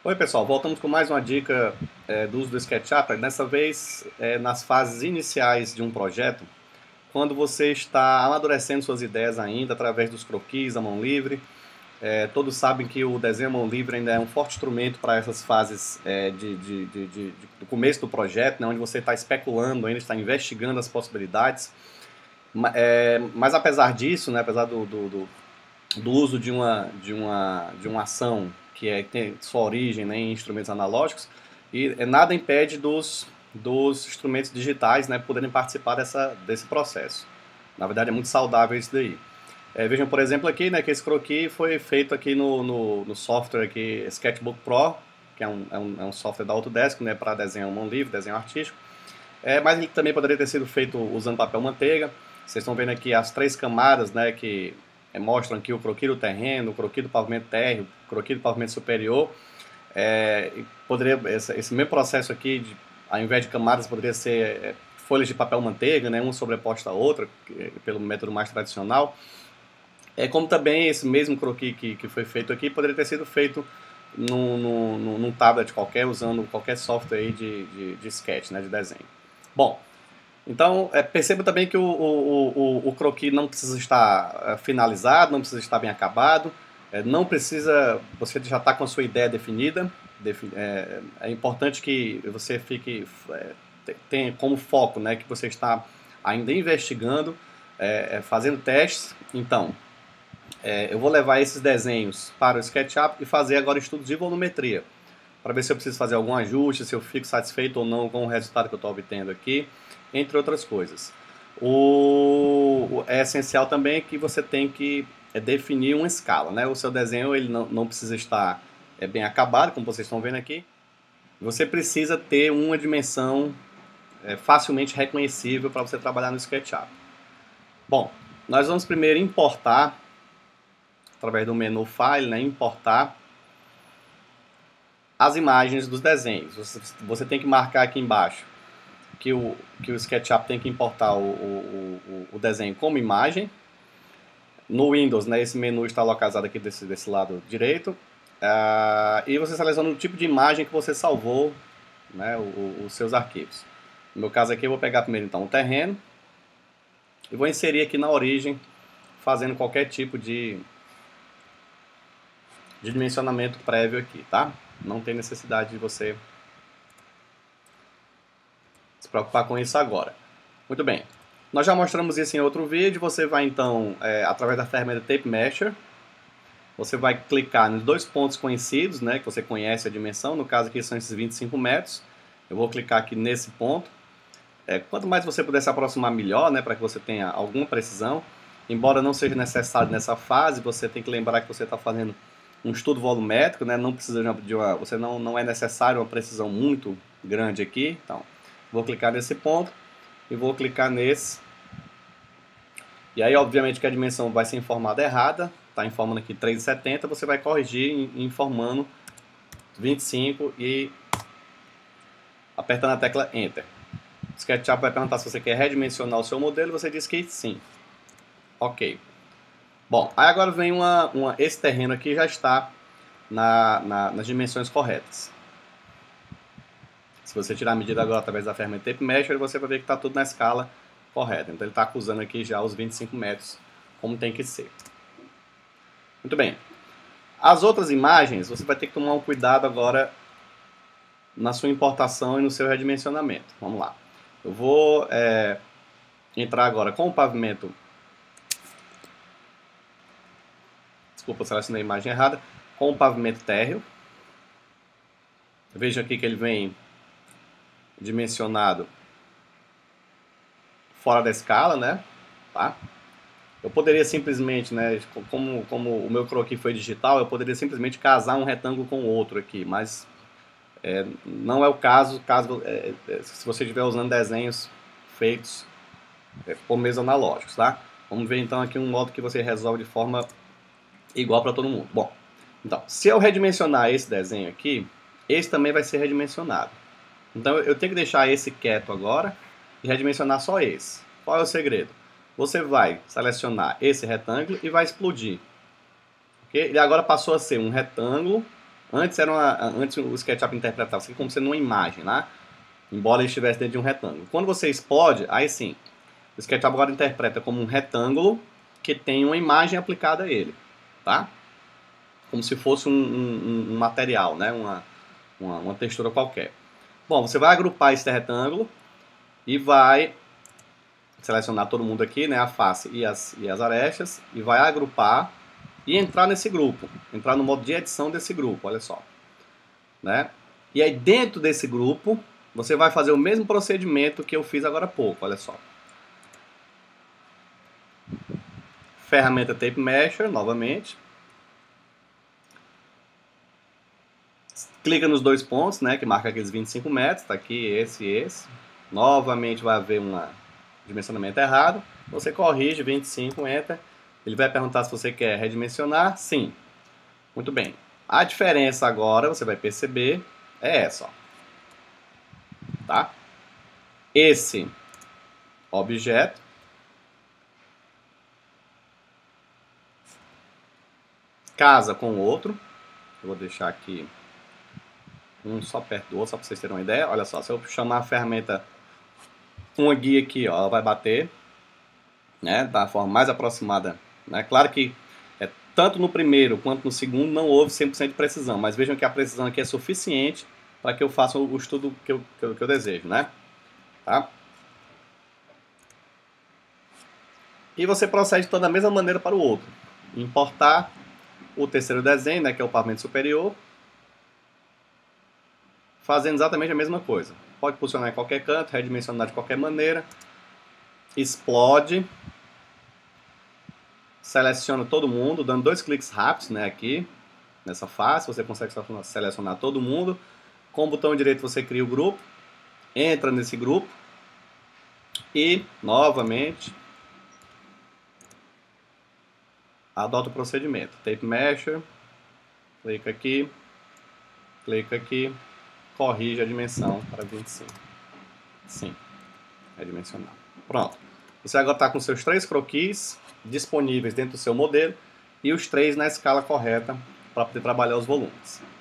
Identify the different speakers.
Speaker 1: Oi pessoal, voltamos com mais uma dica do uso do SketchUp, dessa vez nas fases iniciais de um projeto, quando você está amadurecendo suas ideias ainda através dos croquis, a mão livre. Todos sabem que o desenho à mão livre ainda é um forte instrumento para essas fases do começo do projeto, né, onde você está especulando, ainda está investigando as possibilidades. Mas apesar disso, né, apesar do uso de uma ação que tem sua origem, né, em instrumentos analógicos, e nada impede dos instrumentos digitais, né, poderem participar desse processo. Na verdade, é muito saudável isso daí. Vejam, por exemplo, aqui, né, que esse croquis foi feito aqui no software aqui, Sketchbook Pro, que é um software da Autodesk, né, para desenho à mão livre, desenho artístico. Mas ele também poderia ter sido feito usando papel manteiga. Vocês estão vendo aqui as 3 camadas, né, que mostram aqui o croquis do terreno, o croquis do pavimento térreo, o croquis do pavimento superior. Esse mesmo processo aqui, ao invés de camadas, poderia ser folhas de papel manteiga, né, uma sobreposta à outra, pelo método mais tradicional. Como também esse mesmo croquis que foi feito aqui poderia ter sido feito num tablet qualquer, usando qualquer software aí de sketch, né, de desenho. Bom, então perceba também que o croquis não precisa estar finalizado, não precisa estar bem acabado, não precisa, você já está com a sua ideia definida. É importante que você tenha como foco, né, que você está ainda investigando, fazendo testes. Então, eu vou levar esses desenhos para o SketchUp e fazer agora estudos de volumetria, para ver se eu preciso fazer algum ajuste, se eu fico satisfeito ou não com o resultado que eu estou obtendo aqui, entre outras coisas. É essencial também que você tem que definir uma escala, né? O seu desenho ele não precisa estar bem acabado, como vocês estão vendo aqui. Você precisa ter uma dimensão facilmente reconhecível para você trabalhar no SketchUp. Bom, nós vamos primeiro importar, através do menu File, né, importar as imagens dos desenhos. Você tem que marcar aqui embaixo que o SketchUp tem que importar o desenho como imagem. No Windows, né, esse menu está localizado aqui desse lado direito. E você seleciona o tipo de imagem que você salvou, né, os seus arquivos. No meu caso aqui eu vou pegar primeiro então o terreno e vou inserir aqui na origem, fazendo qualquer tipo de dimensionamento prévio aqui, tá? Não tem necessidade de você se preocupar com isso agora. Muito bem. Nós já mostramos isso em outro vídeo. Você vai então, através da ferramenta Tape Measure, você vai clicar nos 2 pontos conhecidos, né, que você conhece a dimensão. No caso aqui são esses 25 metros. Eu vou clicar aqui nesse ponto. Quanto mais você puder se aproximar, melhor, né, para que você tenha alguma precisão. Embora não seja necessário nessa fase, você tem que lembrar que você está fazendo um estudo volumétrico, né? Não precisa você não é necessário uma precisão muito grande aqui. Então, vou clicar nesse ponto e vou clicar nesse. E aí, obviamente, que a dimensão vai ser informada errada. Está informando aqui 3,70. Você vai corrigir informando 25 e apertando a tecla Enter. O SketchUp vai perguntar se você quer redimensionar o seu modelo. Você diz que sim. Ok. Bom, aí agora vem esse terreno aqui já está nas dimensões corretas. Se você tirar a medida agora através da ferramenta Tape Measure, você vai ver que está tudo na escala correta. Então ele está acusando aqui já os 25 metros, como tem que ser. Muito bem. As outras imagens, você vai ter que tomar um cuidado agora na sua importação e no seu redimensionamento. Vamos lá. Eu vou entrar agora com o pavimento. Desculpa, eu selecionei a imagem errada. Com o pavimento térreo. Veja aqui que ele vem dimensionado fora da escala, né? Tá? Eu poderia simplesmente, né, como o meu croquis foi digital, eu poderia simplesmente casar um retângulo com o outro aqui, mas não é o caso se você estiver usando desenhos feitos por meios analógicos, tá? Vamos ver então aqui um modo que você resolve de forma igual para todo mundo. Bom, então, se eu redimensionar esse desenho aqui, esse também vai ser redimensionado. Então eu tenho que deixar esse quieto agora e redimensionar só esse. Qual é o segredo? Você vai selecionar esse retângulo e vai explodir. Okay? Ele agora passou a ser um retângulo Antes o SketchUp interpretava isso aqui como sendo uma imagem, né? Embora ele estivesse dentro de um retângulo. Quando você explode, aí sim, o SketchUp agora interpreta como um retângulo que tem uma imagem aplicada a ele, tá? Como se fosse um material, né? Uma textura qualquer. Bom, você vai agrupar esse retângulo e vai selecionar todo mundo aqui, né? A face e as arestas, e vai agrupar e entrar nesse grupo, entrar no modo de edição desse grupo, olha só, né? E aí dentro desse grupo, você vai fazer o mesmo procedimento que eu fiz agora há pouco, olha só. Ferramenta Tape Measure, novamente. Clica nos dois pontos, né, que marca aqueles 25 metros, tá aqui, esse e esse. Novamente vai haver um dimensionamento errado. Você corrige, 25, Enter. Ele vai perguntar se você quer redimensionar. Sim. Muito bem. A diferença agora, você vai perceber, é essa, ó. Tá? Esse objeto casa com o outro. Eu vou deixar aqui um só perto do outro, só para vocês terem uma ideia. Olha só, se eu chamar a ferramenta, uma guia aqui, ó, ela vai bater, né, da forma mais aproximada, né? Claro que tanto no primeiro quanto no segundo não houve 100% de precisão, mas vejam que a precisão aqui é suficiente para que eu faça o estudo que eu desejo, né? Tá? E você procede toda da mesma maneira para o outro. Importar o terceiro desenho, né, que é o pavimento superior, fazendo exatamente a mesma coisa. Pode posicionar em qualquer canto, redimensionar de qualquer maneira, explode, seleciona todo mundo, dando 2 cliques rápidos, né, aqui, nessa face, você consegue selecionar todo mundo. Com o botão direito você cria o grupo, entra nesse grupo e, novamente, adota o procedimento. Tape Measure, clica aqui, corrige a dimensão para 25. Sim, é dimensional. Pronto. Você agora está com seus 3 croquis disponíveis dentro do seu modelo e os 3 na escala correta para poder trabalhar os volumes.